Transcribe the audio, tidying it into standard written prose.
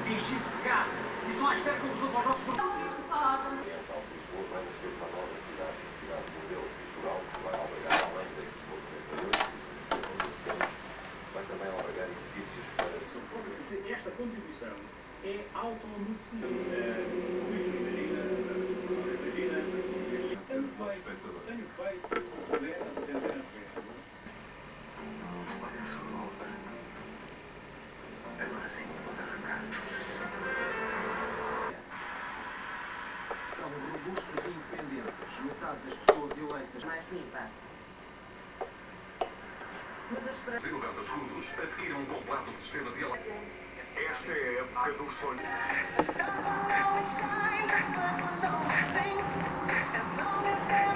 Fixe isso, cá. Isso não há espera que eu para os jogos por... Lisboa vai ser uma nova cidade, uma cidade modelo cultural que vai albergar, além da Expo 98, vai também albergar edifícios para... Esta contribuição é autoamortecida. Luís, imagina, tenho feito 0 a 200 anos. Agora sim, vou dar a casa. São robustos e independentes. Metade das pessoas eleitas Mais limpa. Em lugar dos escudos, adquiram um completo sistema de Esta é a época dos sonhos.